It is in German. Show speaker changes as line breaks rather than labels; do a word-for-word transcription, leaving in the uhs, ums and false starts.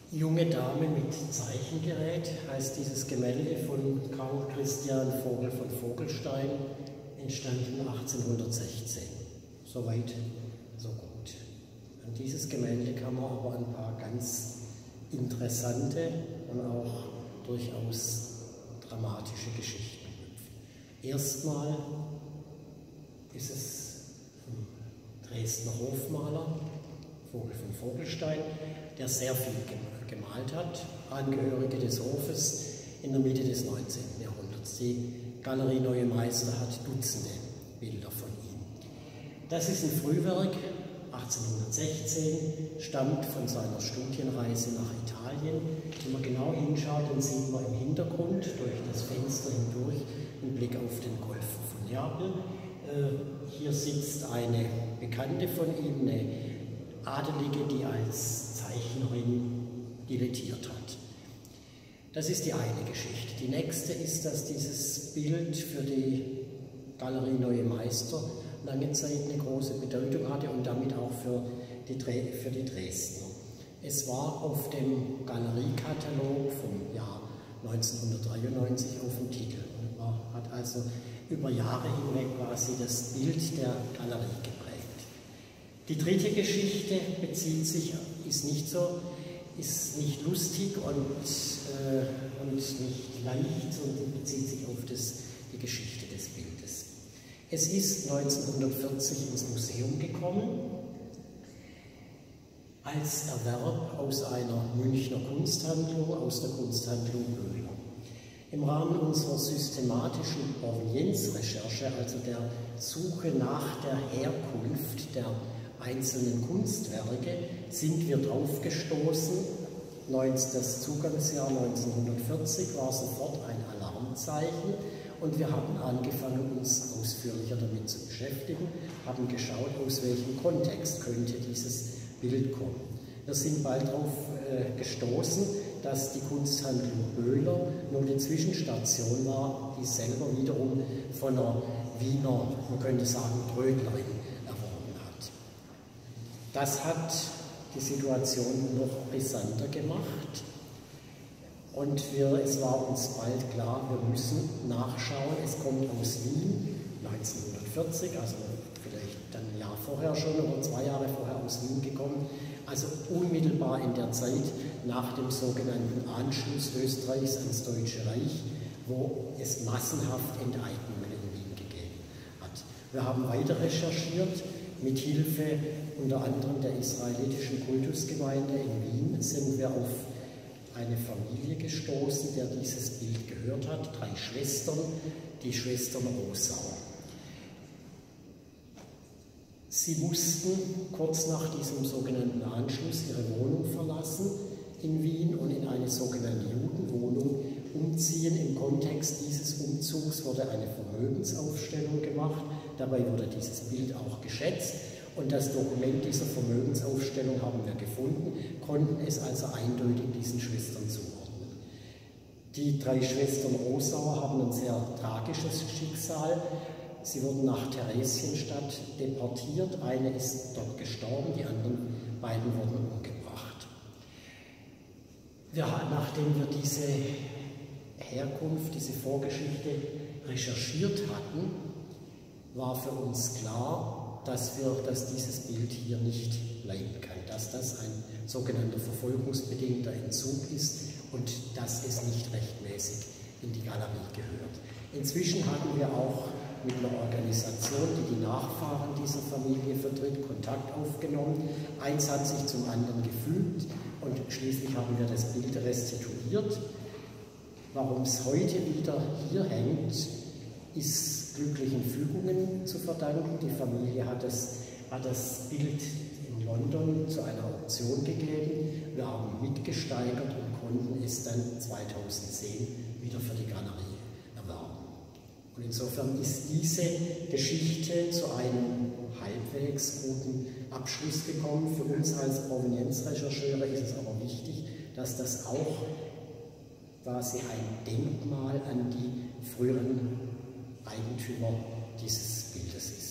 Junge Dame mit Zeichengerät heißt dieses Gemälde von Karl Christian Vogel von Vogelstein, entstanden achtzehnhundertsechzehn. Soweit, so gut. An dieses Gemälde kann man aber ein paar ganz interessante und auch durchaus dramatische Geschichten knüpfen. Erstmal ist es ein Dresdner Hofmaler, Vogel von Vogelstein, der sehr viel gemalt hat, Angehörige des Hofes in der Mitte des neunzehnten Jahrhunderts. Die Galerie Neue Meister hat Dutzende Bilder von ihm. Das ist ein Frühwerk, achtzehnhundertsechzehn, stammt von seiner Studienreise nach Italien. Wenn man genau hinschaut, dann sieht man im Hintergrund durch das Fenster hindurch einen Blick auf den Golf von Neapel. Hier sitzt eine Bekannte von ihm, eine Adelige, die als Zeichnerin dilettiert hat. Das ist die eine Geschichte. Die nächste ist, dass dieses Bild für die Galerie Neue Meister lange Zeit eine große Bedeutung hatte und damit auch für die, für die Dresdner. Es war auf dem Galeriekatalog vom Jahr neunzehnhundertdreiundneunzig auf dem Titel und man hat also über Jahre hinweg quasi das Bild der Galerie geprägt. Die dritte Geschichte bezieht sich, ist nicht so, ist nicht lustig und, äh, und nicht leicht, sondern bezieht sich auf das, die Geschichte des Bildes. Es ist neunzehnhundertvierzig ins Museum gekommen, als Erwerb aus einer Münchner Kunsthandlung, aus der Kunsthandlung Böhler. Im Rahmen unserer systematischen Provenienzrecherche, also der Suche nach der Herkunft der einzelnen Kunstwerke, sind wir drauf gestoßen. Das Zugangsjahr neunzehnhundertvierzig war sofort ein Alarmzeichen und wir haben angefangen, uns ausführlicher damit zu beschäftigen, haben geschaut, aus welchem Kontext könnte dieses Bild kommen. Wir sind bald darauf äh, gestoßen, dass die Kunsthandlung Böhler nur die Zwischenstation war, die selber wiederum von einer Wiener, man könnte sagen, Brötlerin erworben hat. Das hat die Situation noch brisanter gemacht und wir, es war uns bald klar, wir müssen nachschauen. Es kommt aus Wien, neunzehnhundertvierzig, also vielleicht dann ein Jahr vorher schon oder zwei Jahre vorher aus Wien gekommen, also unmittelbar in der Zeit nach dem sogenannten Anschluss Österreichs ans Deutsche Reich, wo es massenhaft Enteignungen in Wien gegeben hat. Wir haben weiter recherchiert. Mit Hilfe unter anderem der israelitischen Kultusgemeinde in Wien sind wir auf eine Familie gestoßen, der dieses Bild gehört hat, drei Schwestern, die Schwestern Rosauer. Sie mussten kurz nach diesem sogenannten Anschluss ihre Wohnung verlassen in Wien und in eine sogenannte Judenwohnung umziehen. Im Kontext dieses Umzugs wurde eine Vermögensaufstellung gemacht. Dabei wurde dieses Bild auch geschätzt und das Dokument dieser Vermögensaufstellung haben wir gefunden, konnten es also eindeutig diesen Schwestern zuordnen. Die drei Schwestern Rosauer haben ein sehr tragisches Schicksal. Sie wurden nach Theresienstadt deportiert, eine ist dort gestorben, die anderen beiden wurden umgebracht. Wir, nachdem wir diese Herkunft, diese Vorgeschichte recherchiert hatten, war für uns klar, dass, wir, dass dieses Bild hier nicht bleiben kann, dass das ein sogenannter verfolgungsbedingter Entzug ist und dass es nicht rechtmäßig in die Galerie gehört. Inzwischen hatten wir auch mit einer Organisation, die die Nachfahren dieser Familie vertritt, Kontakt aufgenommen. Eins hat sich zum anderen gefügt und schließlich haben wir das Bild restituiert. Warum es heute wieder hier hängt, ist glücklichen Fügungen zu verdanken. Die Familie hat das, hat das Bild in London zu einer Auktion gegeben. Wir haben mitgesteigert und konnten es dann zweitausendzehn wieder für die Galerie erwerben. Und insofern ist diese Geschichte zu einem halbwegs guten Abschluss gekommen. Für uns als Provenienzrechercheure ist es aber wichtig, dass das auch quasi ein Denkmal an die früheren Eigentümer dieses Bildes ist.